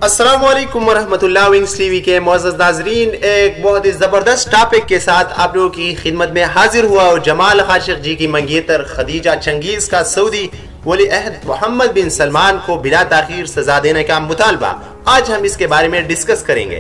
अस्सलामु अलैकुम वरहमतुल्लाह। Wings TV के मुअज़्ज़ज़ नाज़रीन, एक बहुत ही ज़बरदस्त टॉपिक के साथ आप लोगों की खिदमत में हाजिर हुआ और जमाल खाशिक़ जी की मंगेतर खदीजा चंगेज़ का सऊदी वली अहद मोहम्मद बिन सलमान को बिला ताख़ीर सजा देने का मुतालबा, आज हम इसके बारे में डिस्कस करेंगे।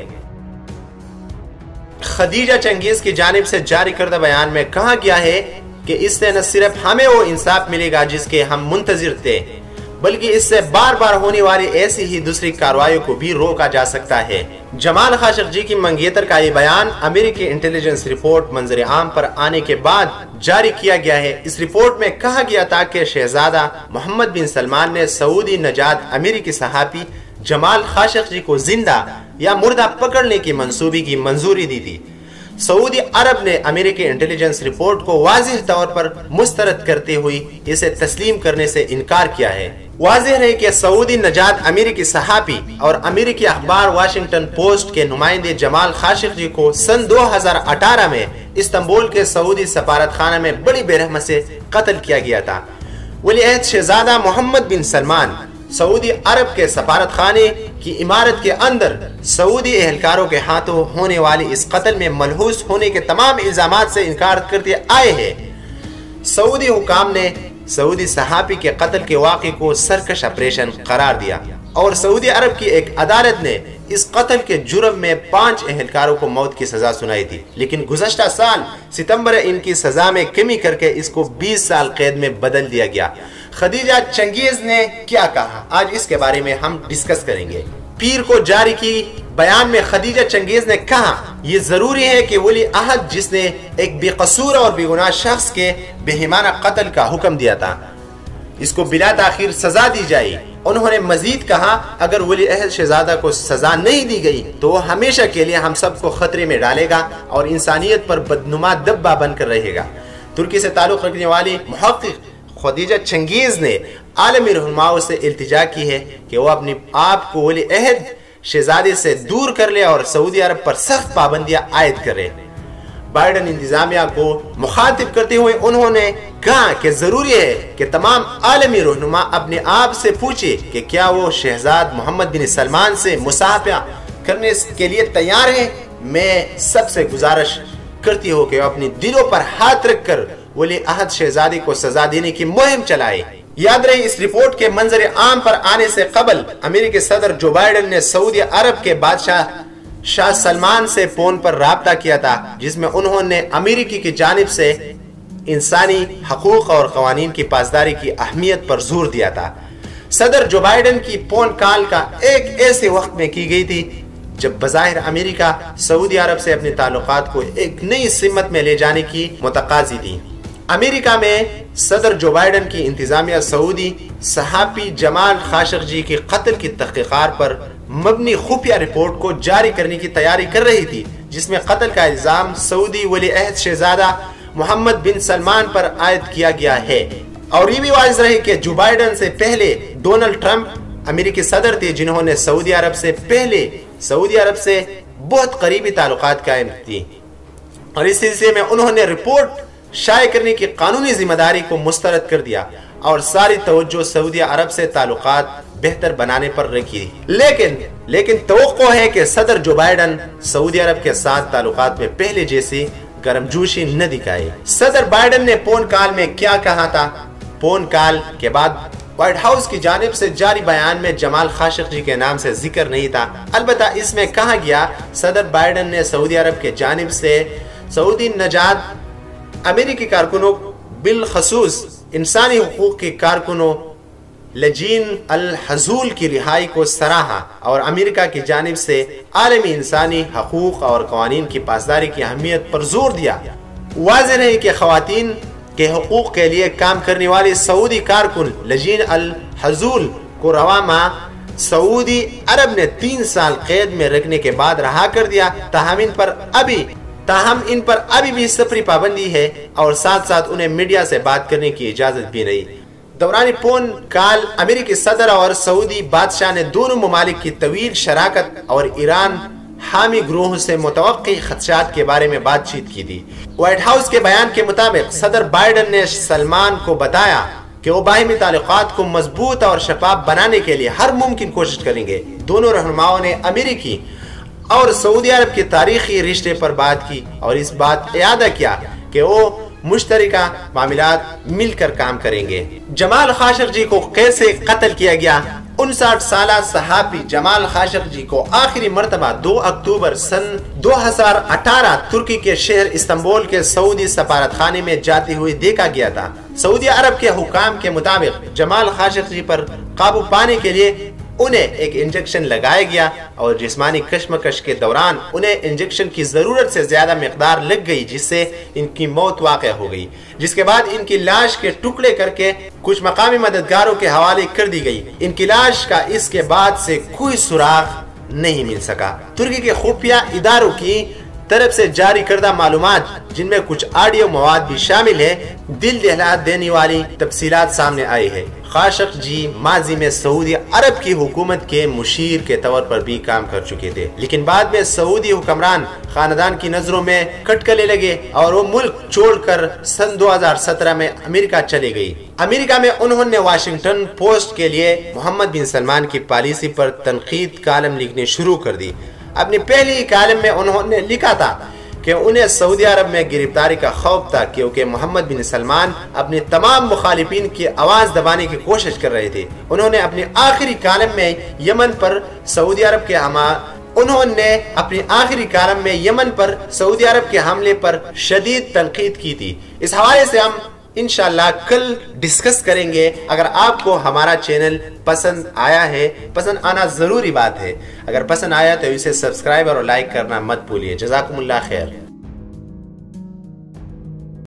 खदीजा चंगेज़ की जानिब से जारी करदा बयान में कहा गया है कि इससे न सिर्फ हमें वो इंसाफ मिलेगा जिसके हम मुंतज़िर थे, बल्कि इससे बार बार होने वाली ऐसी ही दूसरी कार्रवाइयों को भी रोका जा सकता है। जमाल खाशिक़ जी की मंगेतर का ये बयान अमेरिकी इंटेलिजेंस रिपोर्ट मंजर आम पर आने के बाद जारी किया गया है। इस रिपोर्ट में कहा गया था कि शहजादा मोहम्मद बिन सलमान ने सऊदी नजात अमेरिकी सहाफ़ी जमाल खाशिक़ जी को जिंदा या मुर्दा पकड़ने की मंसूबे की मंजूरी दी थी। सऊदी अरब ने अमेरिकी इंटेलिजेंस रिपोर्ट को वाज़ेह तौर पर मुस्तरद करते हुए इसे तस्लीम करने से इनकार किया है। वाज़ेह है कि सऊदी नजात अमेरिकी सहाफ़ी और अमेरिकी अखबार वाशिंगटन पोस्ट के नुमाइंदे जमाल खाशिक़ जी को सन 2018 में इस्तांबुल के सऊदी सफारत खाना में बड़ी बेरहमी से कत्ल किया गया था। वली अहद शहजादा Mohammed bin Salman Saudi Arabia के सफारत खाने की इमारत के अंदर सऊदी एहलकारों के हाथों होने वाली इस कत्ल में मलहूस होने के तमाम इल्जामात से इनकार करते आए हैं। सऊदी हुकाम ने सऊदी सहाफ़ी के कत्ल के वाक़े को सरकश ऑपरेशन करार दिया और सऊदी अरब की एक अदालत ने इस कत्ल के जुर्म में 5 एहलकारों को मौत की सजा सुनाई थी, लेकिन गुज़श्ता साल सितंबर इनकी सजा में कमी करके इसको 20 साल कैद में बदल दिया गया। खदीजा चंगेज़ ने क्या कहा, आज इसके बारे में हम डिस्कस करेंगे। पीर को जारी की बयान में खदीजा चंगेज़ ने कहा, यह जरूरी है कि वली अहद जिसने एक बेकसूर और बेगुनाह शख्स के बेहिमाना कत्ल का हुक्म दिया था, इसको बिला ताख़ीर सजा दी जाए। उन्होंने मजीद कहा, अगर वली अहद शहजादा को सजा नहीं दी गई तो वो हमेशा के लिए हम सबको खतरे में डालेगा और इंसानियत पर बदनुमा दब्बा बनकर रहेगा। तुर्की से ताल्लुक़ रखने वाली मुहक्किक़ खदीजा चंगेज़ ने आलमी रहनुमाओं से इल्तिजा की है कि वो अपने आप को वली अहद शहजादे से दूर कर ले और सऊदी अरब पर सख्त पाबंदियां आयद करे। बाइडन इंतजामिया को मुखातिब करते हुए उन्होंने कहा कि जरूरी है कि तमाम आलमी रहनुमा अपने आप से पूछे कि क्या वो शहजाद मोहम्मद बिन सलमान से मुसाफा करने के लिए तैयार है। मैं सबसे गुजारिश करती हूँ कि अपने दिलों पर हाथ रखकर वली अहद शहजादी को सजा देने की मुहिम चलाए। याद रहे, इस रिपोर्ट के मंजर आम पर आने से कबल अमेरिकी सदर जो बाइडन ने सऊदी अरब के बादशाह शाह सलमान से फोन पर राब्ता किया था, जिसमें उन्होंने अमेरिकी की जानिब से इंसानी हकूक और कवानीन की पासदारी की अहमियत पर जोर दिया था। सदर जो बाइडन की फोन कॉल का एक ऐसे वक्त में की गई थी जब बज़ाहिर अमेरिका सऊदी अरब से अपने ताल्लुकात को एक नई सिमत में ले जाने की मुतकाजी थी। अमेरिका में सदर जो बाइडन की इंतजामिया सऊदी सहाफ़ी जमाल खाशिक़ जी के कत्ल की तहक़ीक़ात पर मबनी खुफिया रिपोर्ट को जारी करने की तैयारी कर रही थी, जिसमें कत्ल का इल्ज़ाम सऊदी वली अहद शहजादा मोहम्मद बिन सलमान पर आयद किया गया है। और ये भी वाज़ेह रहे कि जो बाइडन से पहले डोनाल्ड ट्रंप अमेरिकी सदर थे, जिन्होंने सऊदी अरब से पहले सऊदी अरब से बहुत करीबी ताल्लुकात कायम की और इस सिलसिले में उन्होंने रिपोर्ट शाये करने की कानूनी जिम्मेदारी को मुस्तरद कर दिया और सारी तवज्जो सऊदी अरब से ताल्लुकात बेहतर बनाने पर रखी। लेकिन तवक्को है कि सदर जो बाइडन सऊदी अरब के साथ ताल्लुकात में पहले जैसी गर्मजोशी न दिखाए। सदर बाइडन ने फोन कॉल में क्या कहा था। फोन कॉल के बाद व्हाइट हाउस की जानिब से जारी बयान में जमाल खाशिक़ जी के नाम से जिक्र नहीं था। अलबत्ता इसमें कहा गया, सदर बाइडन ने सऊदी अरब के जानिब से सऊदी नजात अमेरिकी कारकुनों बिलखसूस इंसानी हुकूक के कारकुनों लजीन अल हजूल की रिहाई को सराहा और अमेरिका की जानिब से आलमी इंसानी हकूक और कवानीन की पासदारी की अहमियत पर जोर दिया। वाज़ेह है कि ख़वातीन के हुकूक के लिए काम करने वाले सऊदी कारकुन लजीन अल हजूल को रवा माह सऊदी अरब ने 3 साल कैद में रखने के बाद रहा कर दिया। ताहम इन पर अभी भी सफरी पाबंदी है और साथ साथ उन्हें मीडिया से बात करने की इजाजत भी नहीं। दौरान फोन कॉल अमेरिकी सदर और सऊदी बादशाह ने दोनों ममालिक की तवील शराकत और ईरान हामी ग्रोह से मुतवक्की खदशात के बारे में बातचीत की थी। व्हाइट हाउस के बयान के मुताबिक सदर बाइडन ने सलमान को बताया کہ وہ باہمی تعلقات کو مضبوط اور شفاف بنانے کے لیے ہر ممکن کوشش کریں گے۔ دونوں رہنماؤں نے امریکی اور سعودی عرب کے تاریخی رشتے پر بات کی اور اس بات اعادہ کیا کہ وہ مشترکہ معاملات مل کر کام کریں گے۔ جمال خاشقجی کو کیسے قتل کیا گیا؟ 59 سالہ صحافی جمال خاشقجی کو آخری مرتبہ 2 اکتوبر سن 2018 ترکی کے شہر استنبول کے سعودی سفارت خانے میں جاتے ہوئے دیکھا گیا تھا۔ سعودی عرب کے حکام کے مطابق جمال خاشقجی پر قابو پانے کے لیے انہیں ایک انجیکشن لگایا گیا اور جسمانی کشمکش کے دوران انہیں انجیکشن کی ضرورت سے زیادہ مقدار لگ گئی، جس سے ان کی موت واقع ہو گئی، جس کے بعد ان کی لاش کے ٹکڑے کر کے کچھ مقامی مددگاروں کے حوالے کر دی گئی۔ ان کی لاش کا اس کے بعد سے کوئی سراغ نہیں مل سکا۔ ترکی کے خفیہ اداروں کی طرف سے جاری کردہ معلومات، جن میں کچھ آڈیو مواد بھی شامل ہے، دل دہلا دینے والی تفصیلات سامنے آئی ہے۔ خاشقجی ماضی میں سعودی عرب کی حکومت کے مشیر کے طور پر بھی کام کر چکے تھے، لیکن بعد میں سعودی حکمران خاندان کی نظروں میں کھٹکنے لگے اور وہ ملک چھوڑ کر سن 2017 میں امریکہ چلے گئی۔ امریکہ میں انہوں نے واشنگٹن پوسٹ کے لیے محمد بن سلمان کی پالیسی پر تنقید کالم لکھنے شروع کر دی۔ اپنی پہلی کالم میں انہوں نے لکھا تھا کہ انہیں سعودی عرب میں گرفتاری کا خوف تھا، کیونکہ محمد بن سلمان اپنے تمام مخالفین کی آواز دبانے کی کوشش کر رہے تھے۔ انہوں نے اپنی آخری کالم میں یمن پر سعودی عرب کے حملے پر شدید تنقید کی تھی۔ اس حوالے سے ہم انشاءاللہ کل ڈسکس کریں گے۔ اگر آپ کو ہمارا چینل پسند آیا ہے، پسند آنا ضروری بات ہے، اگر پسند آیا تو اسے سبسکرائب اور لائک کرنا مت بھولیے۔ جزاکم اللہ خیر۔